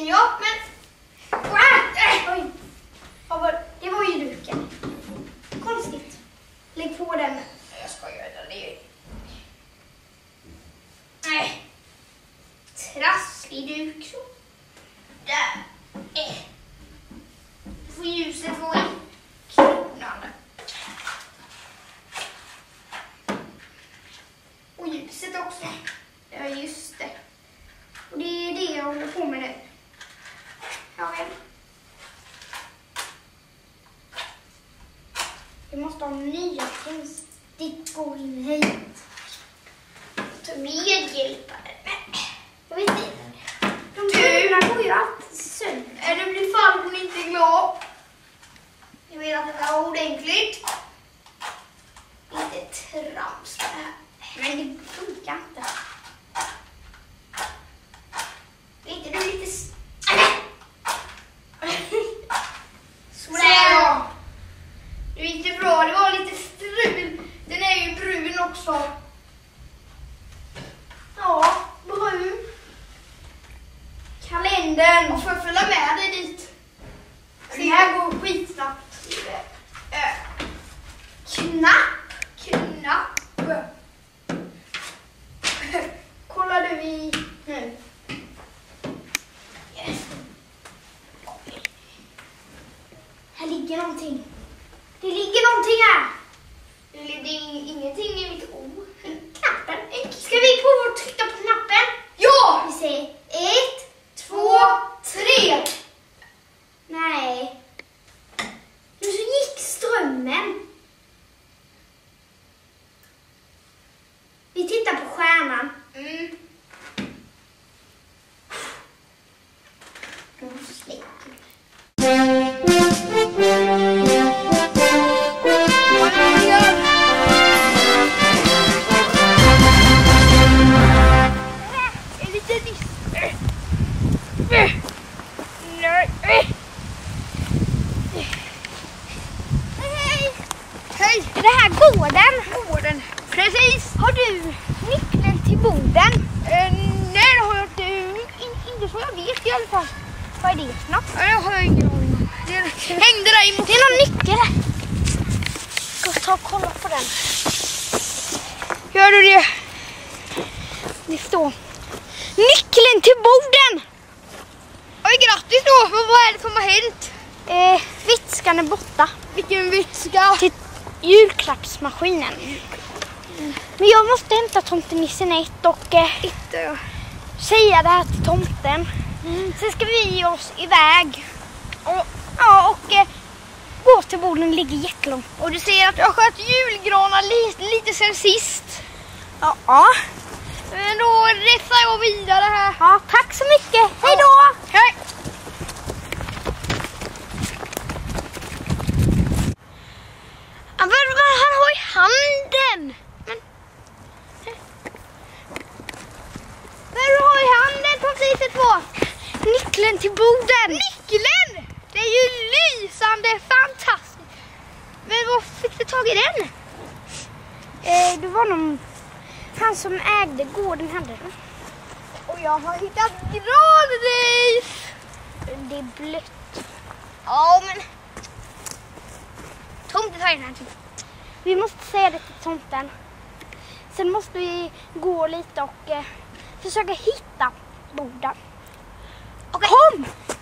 Ja, men... Oj. Det var ju duken. Konstigt. Lägg på den. Jag ska göra det. Nej. Trasslig duk så. Där. Får ljuset vara i kronan. Och ljuset också. Ja, just det. Och det är det jag håller på med nu. Ja, väl. Vi måste ha nya tändstickor in hit. Ta medhjälpare. Jag vet inte. De går ju alltid sönder. Det blir farmor inte glad. Jag vill att det är ordentligt. Lite trams det här. Men det funkar inte. Inte det lite... Sådär. Det är inte bra. Det var lite strul. Den är ju brun också. Ja, brun. Kalendern. Får jag följa med dig dit? Det här går skitsnabbt. Knapp. Kollar du i nu? Yes. Här ligger någonting. Det ligger någonting här. Det är ingenting i mitt ord. Knappen. Ska vi prova att trycka på knappen? Ja! Vi säger 1, 2, 3. Nej. Nu så gick strömmen. Vi tittar på stjärnan. Då släcker vi. Hej! Är det här gården? Gården, precis. Har du nyckeln till boden? Nej, det har jag inte som jag vet i alla fall. Vad är det för något? Ja, jag har ingen aning. Det hängde där i. Det är någon nyckel. Ska ta och kolla på den. Gör du det? Det står nyckeln till boden. Oj, grattis då. Vad är det som har hänt? Vitskan är borta. Vilken vitska? Till julklappsmaskinen. Men jag måste hämta tomtenissen och säga det här till tomten. Sen ska vi ge oss iväg. Och gå till boden ligger jättelångt. Och du ser att jag har skött julgranar lite sen sist. Ja. Men då rättar jag vidare här. Ja, tack så mycket. Hej då! Hej! Han har i handen. Vad du har i handen på priset på? Nyckeln till boden. Nyckeln? Det är ju lysande, fantastiskt. Men vad fick du tag i den? Det var någon... Han som ägde gården hade den. Och jag har hittat granris. Det är blött. Ja, men... Tomten tar in den. Vi måste säga det till tomten. Sen måste vi gå lite och försöka hitta boden. Okay. Kom!